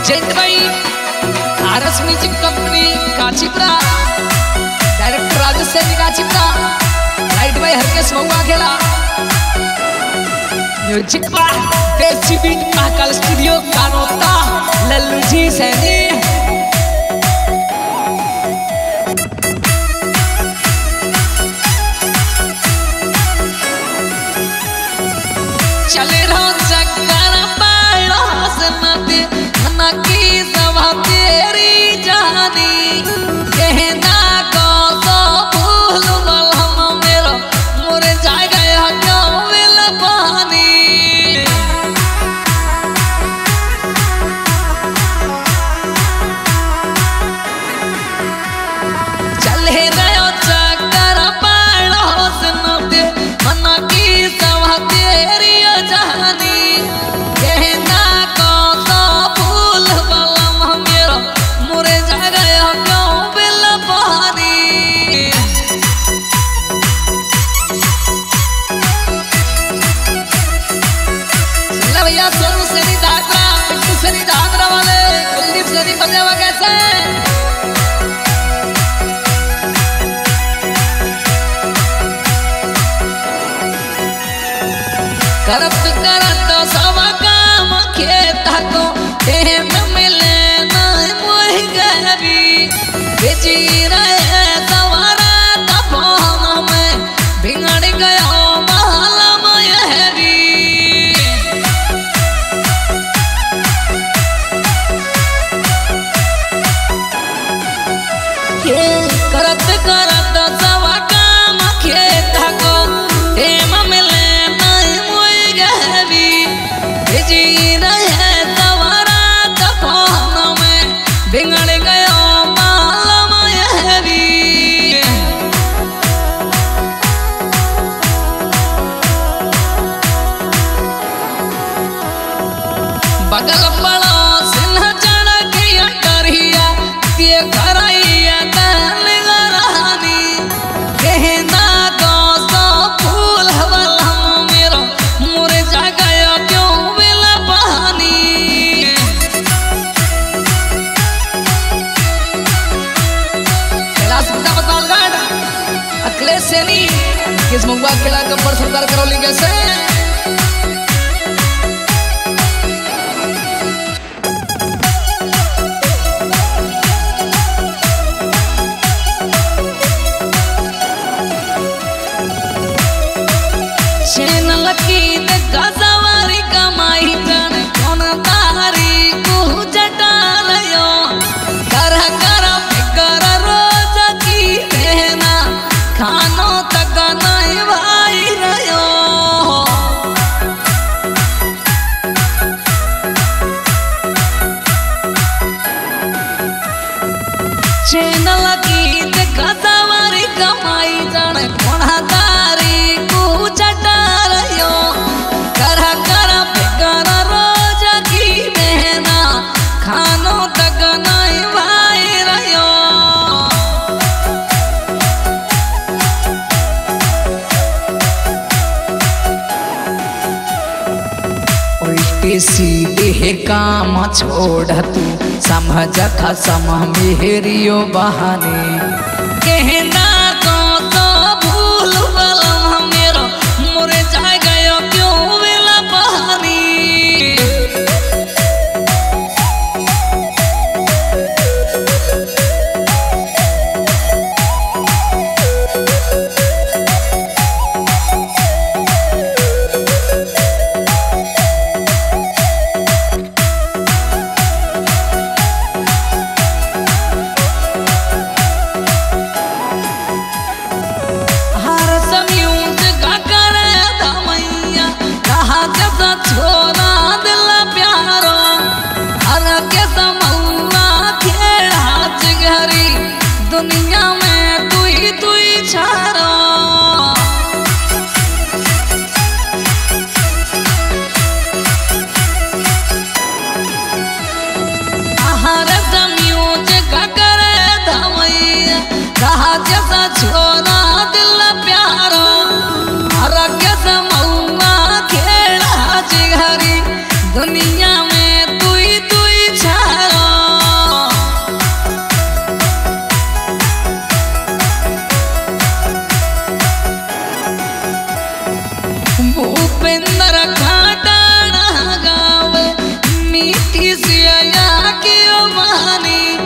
जयंत भाई RS music company Kachipura, director Rajesh Saini Kachipura, light भाई Harkesh Mahua Khela, music पर देसी बीट महाकाल स्टूडियो कानोता लल्लू जी सैनी। चले रहो चक्कर पालो हसनते मना की सभा तेरी जानी, कहना को तो भूल हम मेरा मुरे जाए गया क्यों मिल पानी। चले रहो चक्कर पालो हसनते मना की सभा तेरी जानी, कहना को तो भूल बलम मेरा मुरे जा गया क्यों बिल पानी। चला भैया सोनू सैनी दादरा, बिट्टू सैनी दादरा वाले, कुलदीप सैनी पंजाबा कैसे करत करत सब काम खेता को टेम मिले ना मोहि गहरी, बेची रहे सवारा तपोन में बिगड़ गया महला महरी। करत करत सब काम खेता को टेम मिले जी रहे सवारा तपोन में बिगड़ गया माला महरी। बगल पड़ोस न चढ़ गया डरिया ये कराइया तन गरानी, कहना को सो फूल हवलम मेरा मुरे जा गया क्यों मिल पानी। कैलाश पिता पतालगढ़ अखिलेश सैनी किस महुआ खेला गब्बर सरदार करौली कैसे लकी गजवारी कमाई जन कौन तारी को जटा रयो, कर कर फिकर रोज की रहना खानो तक नहीं भाई रयो। चैनल की गजवारी कमाई जन कौन तारी को जटा रयो, कर कर फिकर रोज की बहना खानो तक नहीं भाई रयो। उल्टी सीधे काम छोड़ तू समझ खसम मेहरियो बहाने, कहना को तो भूल बलम मेरा मुरे जा गया क्यों मिल पानी। छोरा दिल प्यारो हर के समौना खेड़ा चिगहरी, दुनिया में तू ही छारो। हर म्यूजिक करे धमैया कहा जैसा छोरा दिल प्यारो, हर के समौना खेड़ा चिगहरी, दुनिया में तू ही छारो। की ओ महानी